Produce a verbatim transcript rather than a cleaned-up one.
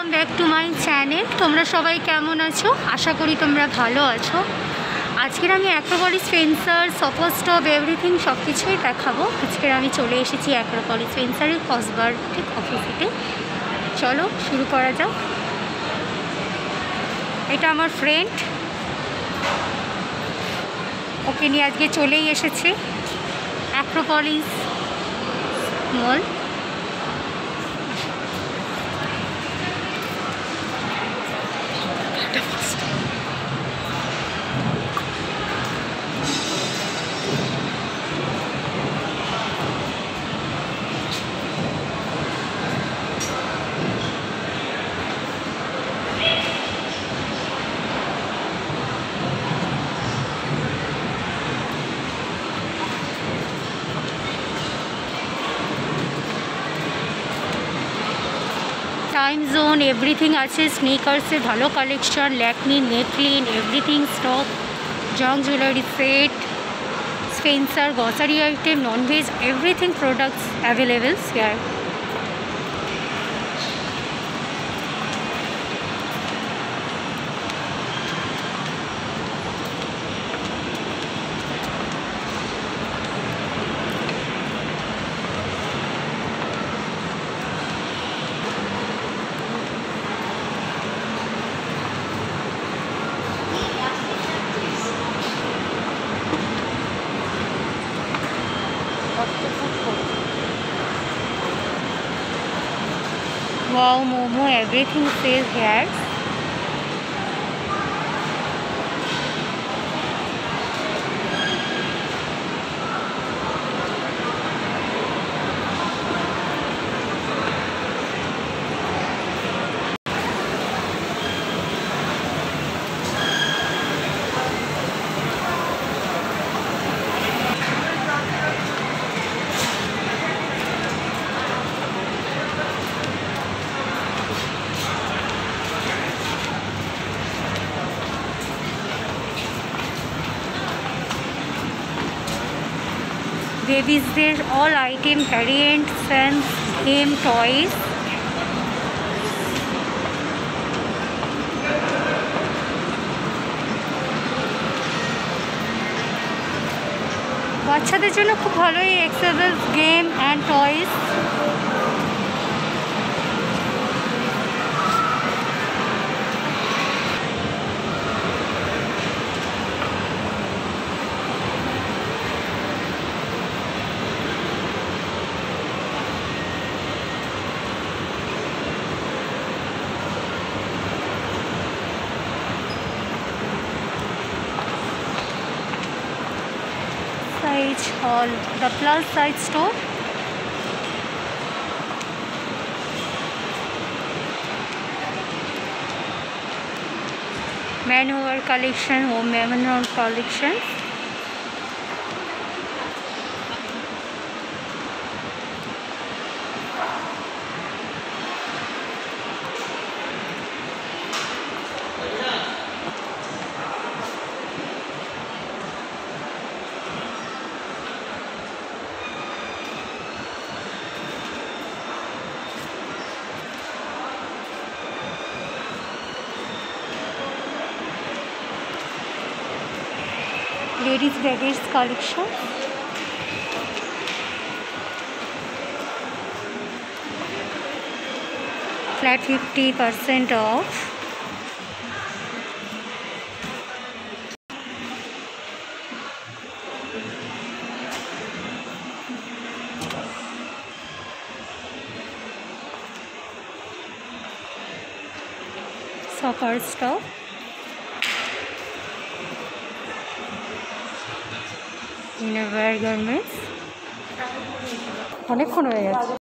Welcome back to my channel. তোমরা সবাই কেমন আছো? আশা করি তোমরা ভালো আছো। আজকের আমি Acropolis Spencer, Shoppers Stop, everything সব কিছুই দেখাবো। আজকের আমি চলে এসেছি অ্যাক্রোপলিস স্পেন্সারের কসবার ঠিক অপোজিটে। চলো শুরু করা যাক। এটা আমার ফ্রেন্ড, ওকে নিয়ে আজকে চলেই এসেছে Acropolis mall. Time zone everything আছে, স্নিকার্সের ভালো কালেকশন, ল্যাকমি, নেকলিন, everything stock, junk jewellery set, Spencer, grocery item, nonveg, everything products available here. Wow, Momo, everything says here. Babies, there all item variant, fans, game, toys. বাচ্চাদের জন্য খুব ভালোই accessories, game and toys. Size hall, the plus size store. Manpower collection, home manpower collection. Ladies baggage collection. Flat fifty percent off. Soccer stop. Innerwear garments. অনেকক্ষণ হয়ে গেছে।